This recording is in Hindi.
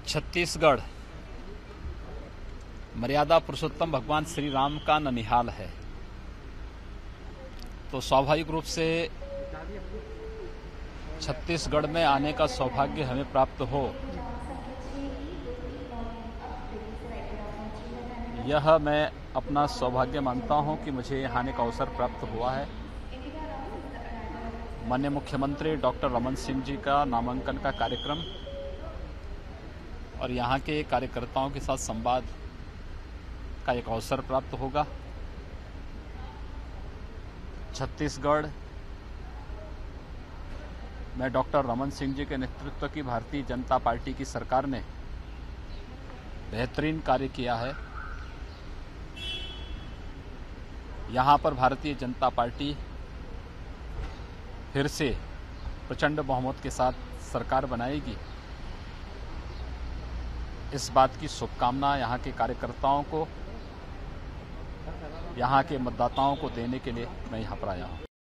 छत्तीसगढ़ मर्यादा पुरुषोत्तम भगवान श्री राम का ननिहाल है, तो स्वाभाविक रूप से छत्तीसगढ़ में आने का सौभाग्य हमें प्राप्त हो, यह मैं अपना सौभाग्य मानता हूं कि मुझे यहाँ आने का अवसर प्राप्त हुआ है। माननीय मुख्यमंत्री डॉक्टर रमन सिंह जी का नामांकन का कार्यक्रम और यहाँ के कार्यकर्ताओं के साथ संवाद का एक अवसर प्राप्त होगा। छत्तीसगढ़ में डॉक्टर रमन सिंह जी के नेतृत्व की भारतीय जनता पार्टी की सरकार ने बेहतरीन कार्य किया है। यहाँ पर भारतीय जनता पार्टी फिर से प्रचंड बहुमत के साथ सरकार बनाएगी, इस बात की शुभकामना यहाँ के कार्यकर्ताओं को, यहाँ के मतदाताओं को देने के लिए मैं यहाँ पर आया हूँ।